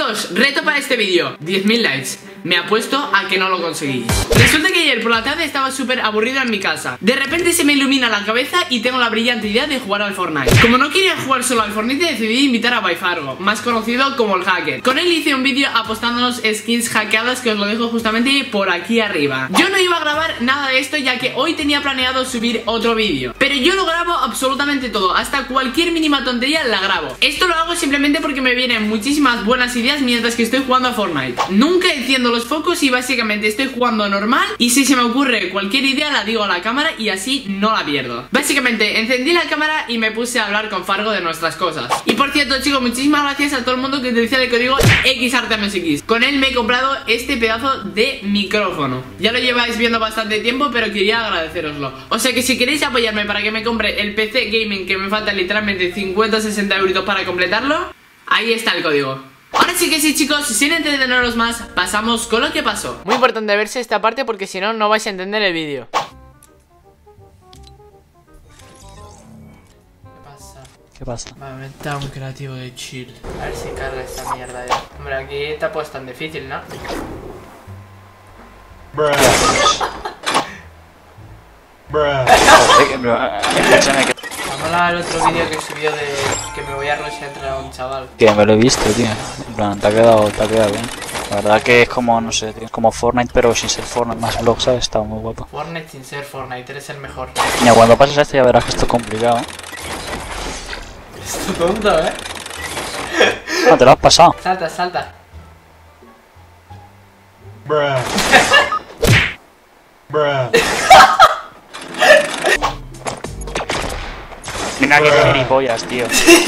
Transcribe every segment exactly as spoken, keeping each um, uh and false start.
Chicos, reto para este vídeo, diez mil likes. Me apuesto a que no lo conseguís. Resulta que ayer por la tarde estaba súper aburrido en mi casa. De repente se me ilumina la cabeza y tengo la brillante idea de jugar al Fortnite. Como no quería jugar solo al Fortnite, decidí invitar a Byfargo, más conocido como el hacker. Con él hice un vídeo apostándonos skins hackeadas que os lo dejo justamente por aquí arriba. Yo no iba a grabar nada de esto ya que hoy tenía planeado subir otro vídeo, pero yo lo grabo absolutamente todo, hasta cualquier mínima tontería la grabo. Esto lo hago simplemente porque me vienen muchísimas buenas ideas mientras que estoy jugando a Fortnite. Nunca enciendo los focos y básicamente estoy jugando normal, y si se me ocurre cualquier idea la digo a la cámara y así no la pierdo. Básicamente encendí la cámara y me puse a hablar con Fargo de nuestras cosas. Y por cierto, chicos, muchísimas gracias a todo el mundo que utiliza el código X R T M S X. Con él me he comprado este pedazo de micrófono. Ya lo lleváis viendo bastante tiempo, pero quería agradeceroslo. O sea que si queréis apoyarme para que me compre el P C gaming, que me falta literalmente cincuenta a sesenta euros para completarlo, ahí está el código. Ahora sí que sí, chicos, sin entreteneros más, pasamos con lo que pasó. Muy importante verse esta parte porque si no, no vais a entender el vídeo. ¿Qué pasa? ¿Qué pasa? Vale, me está un creativo de chill. A ver si carga esta mierda ya. Hombre, aquí te ha puesto tan difícil, ¿no? Bruh. Bruh. Vamos al otro vídeo que subió de que me voy a Rusia a un chaval. Que me lo he visto, tío. En plan, te ha quedado, te ha quedado bien. La verdad que es como, no sé, tío, como Fortnite, pero sin ser Fortnite, más vlog, ¿sabes? Está muy guapo. Fortnite sin ser Fortnite, eres el mejor. Mira, cuando pases a esto ya verás que esto es complicado. Esto tonto, ¿eh? No, te lo has pasado. Salta, salta. Bruh. Bruh. Mira que gilipollas, tío.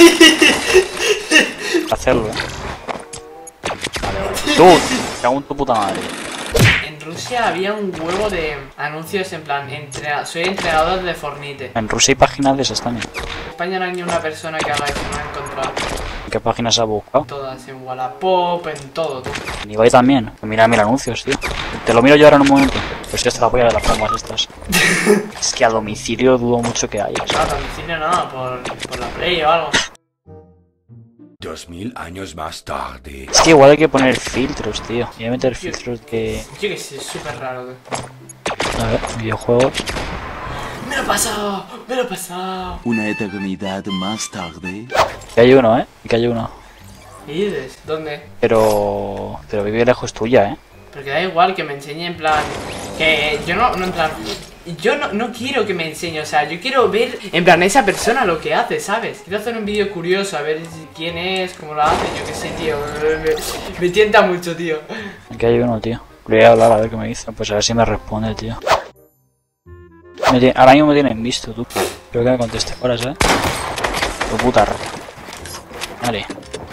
Hacerlo, eh. Vale, vale. Tú, te hago en tu puta madre. En Rusia había un huevo de anuncios en plan, entre, soy entrenador de Fortnite. En Rusia hay páginas de esas también. En España no hay ni una persona que haga eso, no he encontrado. ¿En qué páginas has buscado? Todas, en Wallapop, en todo, tú. En Ibai también. Mira, mira anuncios, tío. Te lo miro yo ahora en un momento. Pues si esta la polla de las bombas estas. Es que a domicilio dudo mucho que haya. No, a domicilio no, por, por la Play o algo. Dos mil años más tarde. Es que igual hay que poner filtros, tío. Y hay que meter filtros de... Yo que sé, es súper raro, tío. A ver, videojuegos. ¡Me lo he pasado! ¡Me lo he pasado! Una eternidad más tarde. Que hay uno, ¿eh? Que hay uno. ¿Qué dices? ¿Dónde? Pero... Pero vive lejos tuya, ¿eh? Porque da igual que me enseñe en plan... Que yo no, no en plan... Yo no, no quiero que me enseñe, o sea, yo quiero ver en plan esa persona lo que hace, ¿sabes? Quiero hacer un vídeo curioso, a ver quién es, cómo lo hace, yo qué sé, tío. Me, me tienta mucho, tío. Aquí hay uno, tío. Le voy a hablar a ver qué me dice. Pues a ver si me responde, tío. Me tiene, ahora mismo me tienen visto, tú. Creo que me conteste ahora, ¿sabes? Tu puta rata. Vale.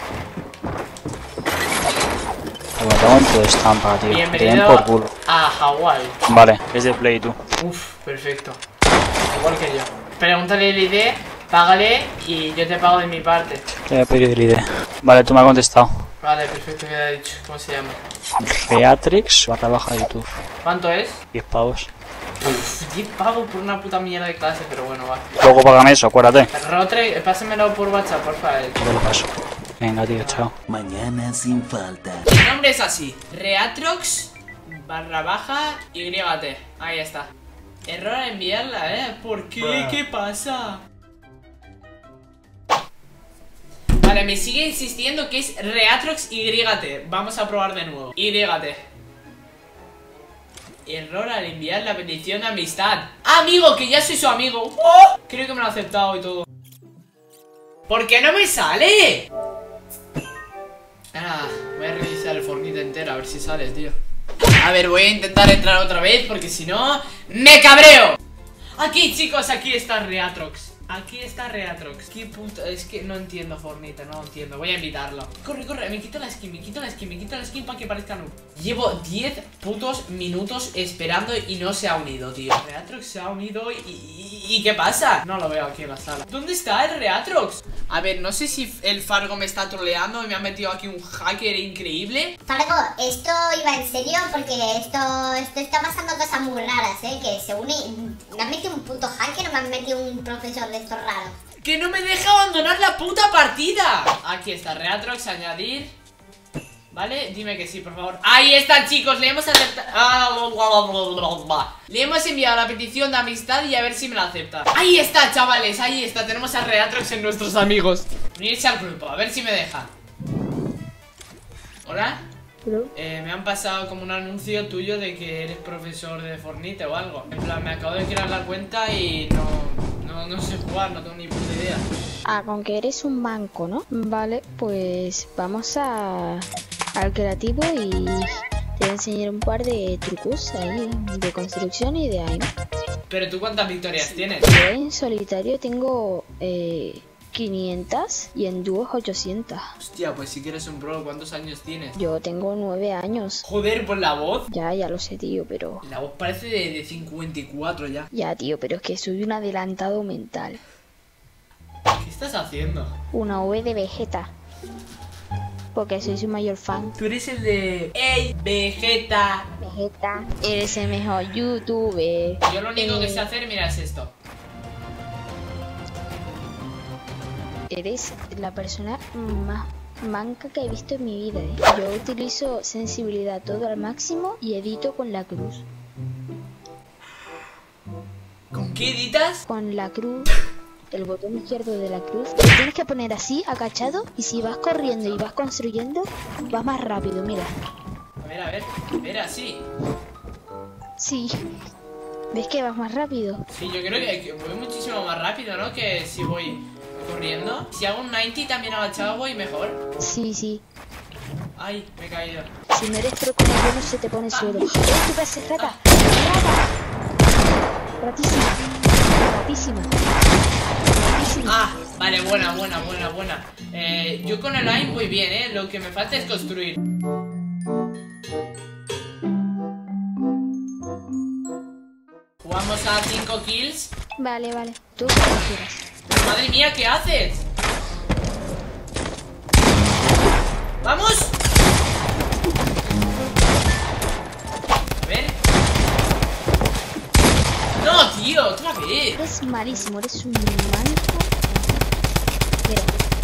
Te tengo en tu estampa, tío. Te den por culo. A Hawái. Vale, es de Play, tú. Uf, perfecto. Igual que yo. Pregúntale el I D, págale y yo te pago de mi parte. Te voy a pedir el I D. Vale, tú me has contestado. Vale, perfecto, que ha dicho. ¿Cómo se llama? Reatrix barra baja YouTube. ¿Cuánto es? diez pavos. Uf, diez pavos por una puta mierda de clase, pero bueno, va. Luego págame eso, acuérdate. Rotre, pásamelo por WhatsApp, por favor. Te lo paso. Venga, tío, chao. Mañana sin falta. Mi nombre es así, Reatrox barra baja Y T. Ahí está. Error a enviarla, ¿eh? ¿Por qué? ¿Qué pasa? Vale, me sigue insistiendo que es Reatrox Y T. Vamos a probar de nuevo. Y T. Error al enviar la petición de amistad. ¡Ah, amigo! Que ya soy su amigo. ¡Oh! Creo que me lo ha aceptado y todo. ¿Por qué no me sale? Ah, voy a revisar el Fortnite entero a ver si sale, tío. A ver, voy a intentar entrar otra vez porque si no, ¡me cabreo! Aquí, chicos, aquí está Reatrox. Aquí está Reatrox. Qué puta, es que no entiendo Fortnite, no entiendo. Voy a invitarlo. Corre, corre, me quito la skin, me quito la skin, me quito la skin para que parezca noob. Llevo diez putos minutos esperando y no se ha unido, tío. Reatrox se ha unido y, y, y ¿qué pasa? No lo veo aquí en la sala. ¿Dónde está el Reatrox? A ver, no sé si el Fargo me está troleando y me ha metido aquí un hacker increíble. Fargo, esto iba en serio porque esto, esto está pasando cosas muy raras, ¿eh? Que se une... Me han metido un puto hacker o me han metido un profesor de estos raros. ¡Que no me deja abandonar la puta partida! Aquí está, Reatrox, añadir. ¿Vale? Dime que sí, por favor. Ahí está, chicos, le hemos aceptado. Le hemos enviado la petición de amistad y a ver si me la acepta. Ahí está, chavales, ahí está. Tenemos a Reatrox en nuestros amigos. Unirse al grupo, a ver si me deja. ¿Hola? Eh, me han pasado como un anuncio tuyo de que eres profesor de Fortnite o algo. En plan, me acabo de crear la cuenta y no, no, no sé jugar, no tengo ni puta idea. Ah, con que eres un manco, ¿no? Vale, pues vamos a al creativo y te voy a enseñar un par de trucos ahí de construcción y de ahí, ¿no? Pero tú, ¿cuántas victorias tienes? Yo en solitario tengo eh, quinientas y en dúos ochocientas. Hostia, pues si quieres un pro, ¿cuántos años tienes? Yo tengo nueve años. Joder, por la voz. Ya, ya lo sé, tío, pero... La voz parece de, de cincuenta y cuatro ya. Ya, tío, pero es que soy un adelantado mental. ¿Qué estás haciendo? Una V de Vegeta. Porque soy su mayor fan. Tú eres el de... ¡Ey, Vegeta! Vegeta, eres el mejor youtuber. Yo lo único Eh, que sé hacer, mira, es esto. Eres la persona más manca que he visto en mi vida, ¿eh? Yo utilizo sensibilidad todo al máximo y edito con la cruz. ¿Con qué editas? Con la cruz, el botón izquierdo de la cruz. Lo tienes que poner así, agachado, y si vas corriendo y vas construyendo, vas más rápido, mira. A ver, a ver, a ver, así. Sí. ¿Ves que vas más rápido? Sí, yo creo que, que voy muchísimo más rápido, ¿no? Que si voy corriendo. Si hago un noventa también agachado voy mejor. Sí, sí. Ay, me he caído. Si no eres pro como yo, no se te pone suelo. ¡Eh, tú pases, rata! ¡Rata! Ratísima. Ratísima. Ratísima. Ah, vale, buena, buena, buena, buena. Eh, yo con el aim voy bien, ¿eh? Lo que me falta es construir. Jugamos a cinco kills. Vale, vale. Tú como quieras. Madre mía, ¿qué haces? ¡Vamos! A ver. ¡No, tío! ¡Otra vez! Eres malísimo, eres un manco. Mira.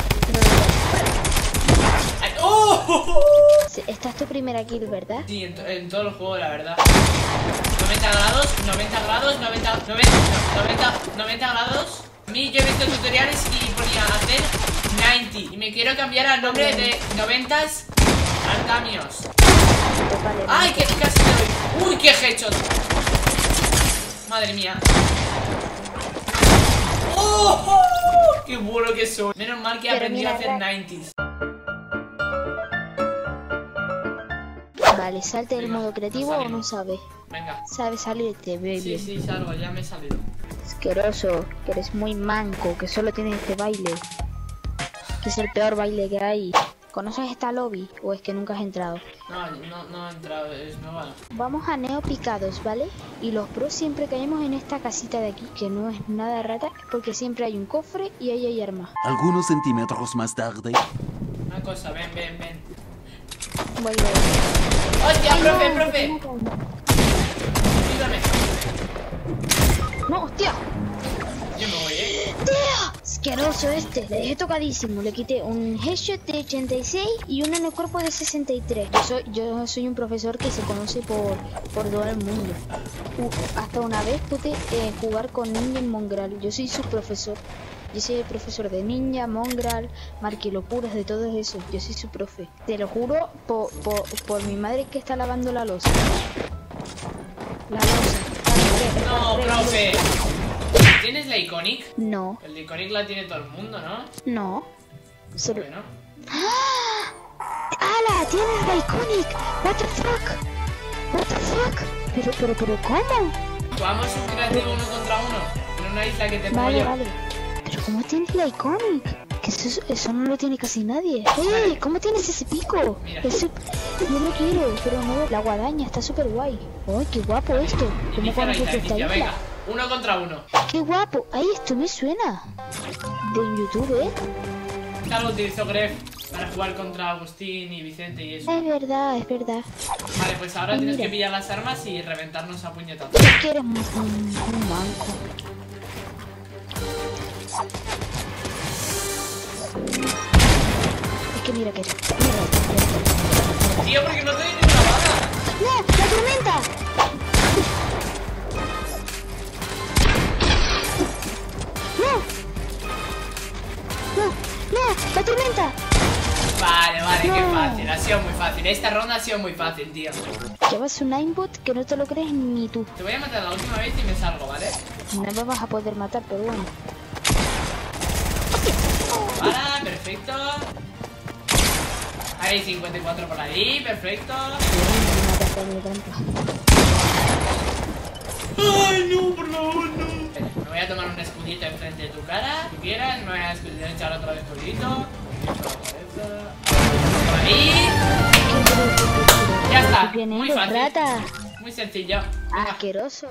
Ay, ¡oh! Sí, esta es tu primera kill, ¿verdad? Sí, en, to- en todo el juego, la verdad. noventa grados, noventa grados, noventa, noventa, noventa, noventa grados. A mí yo he visto tutoriales y ponía hacer noventa y me quiero cambiar al nombre de noventas Artamios. Vale, ¡Ay, que casi le doy! ¡Uy, qué headshot! Madre mía. ¡Oh! ¡Qué bueno que soy! Menos mal que Pero aprendí mira, a hacer Ra- noventas. Vale, salte del Venga, modo creativo nos o no sabes. Venga. Sabes salirte, baby. Sí, sí, salgo, ya me he salido. Asqueroso, que eres muy manco, que solo tienes este baile. Que es el peor baile que hay. ¿Conoces esta lobby o es que nunca has entrado? No, no, no he entrado, es nueva. Vamos a neo picados, ¿vale? Y los pros siempre caemos en esta casita de aquí, que no es nada rata, es porque siempre hay un cofre y ahí hay armas. Algunos centímetros más tarde. Una cosa, ven, ven, ven. Voy, voy. ¡Hostia, Ay, profe, no, profe! no, no. Ayúdame. No, hostia. Yo me voy, eh. ¡Tío! Asqueroso este. Le dejé tocadísimo. Le quité un headshot de ochenta y seis y uno en el cuerpo de sesenta y tres. Yo soy, yo soy un profesor que se conoce por, por todo el mundo. Uh, hasta una vez pude eh, jugar con Ninja en Mongraal. Yo soy su profesor. Yo soy el profesor de Ninja, Mongraal, Marquilocuras, de todo eso. Yo soy su profe. Te lo juro por, por, por mi madre que está lavando la losa. La losa. No, profe. ¿Tienes la Iconic? No, El de Iconic la tiene todo el mundo, ¿no? no. Solo... Bueno. ¡Hala! ¡Tienes la Iconic! ¿What the fuck? ¿What the fuck? Pero, pero, pero, ¿cómo? Jugamos un creativo uno contra uno. En una isla que te pongo Vale, yo. vale. Pero ¿cómo tienes la Iconic? Que eso, eso no lo tiene casi nadie. ¡Eh! ¿Cómo tienes ese pico? Mira. Eso, yo lo quiero, pero no. La guadaña está súper guay. ¡Ay, qué guapo esto! ¿Cómo Inicia la conoces isla, esta inicia, isla? venga. Uno contra uno. ¡Qué guapo! ¡Ay, esto me suena! De YouTube, ¿eh? Esta lo utilizó Gref para jugar contra Agustín y Vicente y eso. Es verdad, es verdad. Vale, pues ahora tienes Mira. que pillar las armas y reventarnos a puñetazos. Es que eres un, un, un manco. Es que mira que... Mira, mira. fácil, ha sido muy fácil. Esta ronda ha sido muy fácil, tío. Llevas un aimbot que no te lo crees ni tú. Te voy a matar la última vez y me salgo, ¿vale? No me vas a poder matar, pero bueno. Para, perfecto. Hay cincuenta y cuatro por ahí, perfecto. Ay, no, por favor, no. Me voy a tomar un escudito enfrente de tu cara. Si quieras, me voy a echar otro escudito. Por ahí. Ya está, muy fácil. Rata. Muy sencillo. Venga. Asqueroso.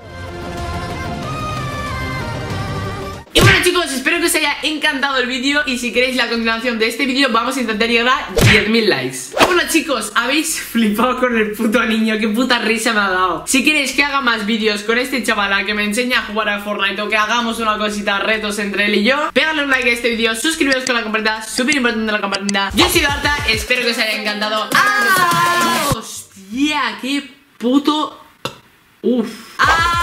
Y bueno, chicos, espero que os haya encantado el vídeo. Y si queréis la continuación de este vídeo, vamos a intentar llegar a diez mil likes. Y bueno, chicos, habéis flipado con el puto niño. Qué puta risa me ha dado. Si queréis que haga más vídeos con este chaval a que me enseñe a jugar a Fortnite, o que hagamos una cosita, retos entre él y yo, pégale un like a este vídeo, suscribiros con la campanita, súper importante la campanita. Yo soy Arta, espero que os haya encantado. ¡Ah! ¡Hostia! ¡Qué puto! ¡Uf! ¡Ah!